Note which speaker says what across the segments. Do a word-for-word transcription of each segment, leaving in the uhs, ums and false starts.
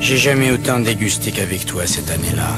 Speaker 1: J'ai jamais autant dégusté qu'avec toi cette année-là.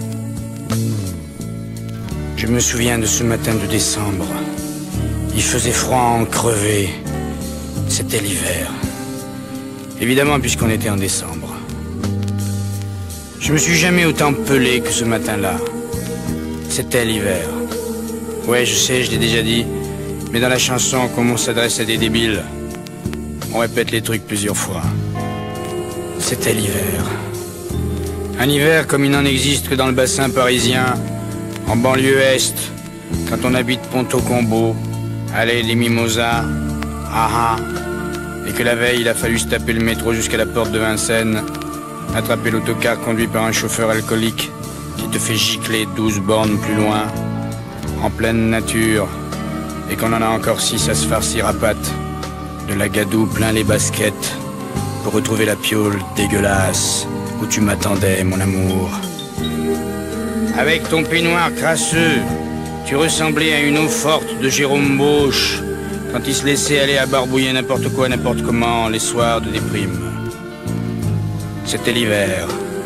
Speaker 1: Je me souviens de ce matin de décembre. Il faisait froid à en crever. C'était l'hiver. Évidemment, puisqu'on était en décembre. Je me suis jamais autant pelé que ce matin-là. C'était l'hiver. Ouais, je sais, je l'ai déjà dit. Mais dans la chanson, comme on s'adresse à des débiles, on répète les trucs plusieurs fois. C'était l'hiver. Un hiver comme il n'en existe que dans le bassin parisien, en banlieue est, quand on habite Ponto-Combo, allée des Mimosas, ah ah, et que la veille il a fallu se taper le métro jusqu'à la porte de Vincennes, attraper l'autocar conduit par un chauffeur alcoolique qui te fait gicler douze bornes plus loin, en pleine nature, et qu'on en a encore six à se farcir à pattes, de la gadoue plein les baskets, pour retrouver la piole dégueulasse où tu m'attendais, mon amour. Avec ton peignoir crasseux, tu ressemblais à une eau forte de Jérôme Bosch quand il se laissait aller à barbouiller n'importe quoi, n'importe comment, les soirs de déprime. C'était l'hiver.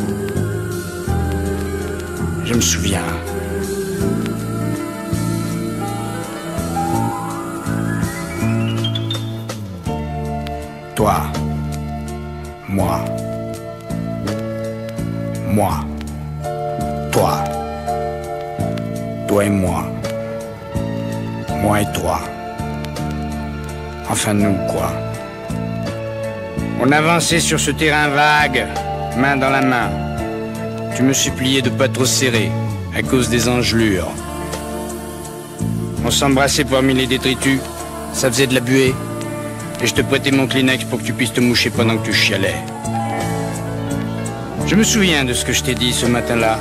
Speaker 1: Je me souviens. Toi, moi, moi, toi, toi et moi, moi et toi, enfin nous quoi. On avançait sur ce terrain vague, main dans la main. Tu me suppliais de pas trop serrer, à cause des engelures. On s'embrassait parmi les détritus, ça faisait de la buée. Et je te prêtais mon Kleenex pour que tu puisses te moucher pendant que tu chialais. Je me souviens de ce que je t'ai dit ce matin-là.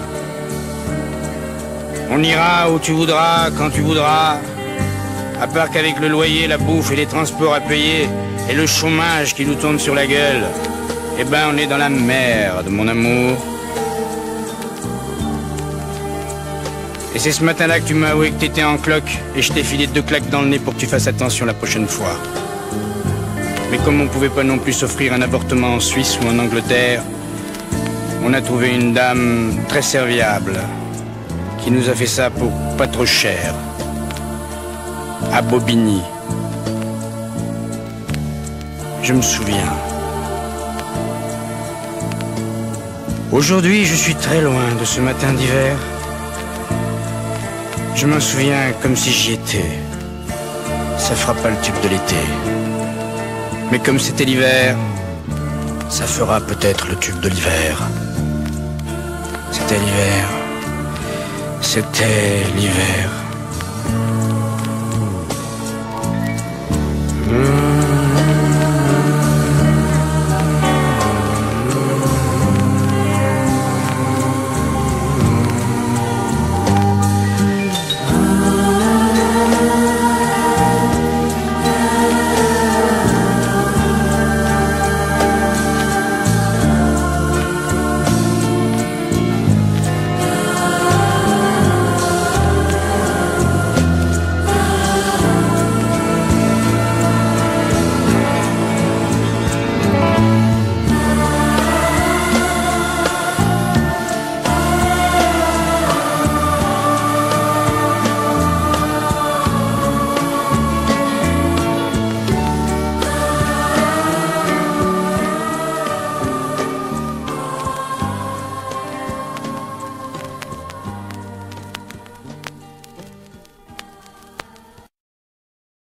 Speaker 1: On ira où tu voudras, quand tu voudras. À part qu'avec le loyer, la bouffe et les transports à payer, et le chômage qui nous tombe sur la gueule, eh ben on est dans la merde, mon amour. Et c'est ce matin-là que tu m'as avoué que t'étais en cloque, et je t'ai filé deux claques dans le nez pour que tu fasses attention la prochaine fois. Mais comme on ne pouvait pas non plus s'offrir un avortement en Suisse ou en Angleterre, on a trouvé une dame très serviable qui nous a fait ça pour pas trop cher, à Bobigny. Je me souviens. Aujourd'hui, je suis très loin de ce matin d'hiver. Je m'en souviens comme si j'y étais. Ça fera pas le tube de l'été. Mais comme c'était l'hiver, ça fera peut-être le tube de l'hiver. C'était l'hiver. C'était l'hiver. Mmh.